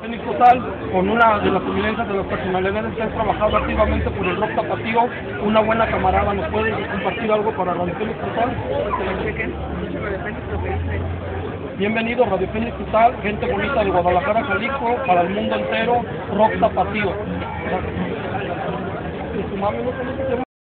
Fénix Total, con una de las evidencias de las personalidades que han trabajado activamente por el rock tapatío, una buena camarada. ¿Nos puede compartir algo para Radio Fénix Total? Bienvenido a Radio Fénix Total, gente bonita de Guadalajara, Jalisco, para el mundo entero, rock tapatío. Gracias.